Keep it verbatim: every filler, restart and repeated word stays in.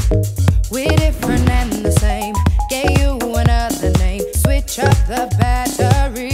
We're different and the same. Gave you another name. Switch up the battery.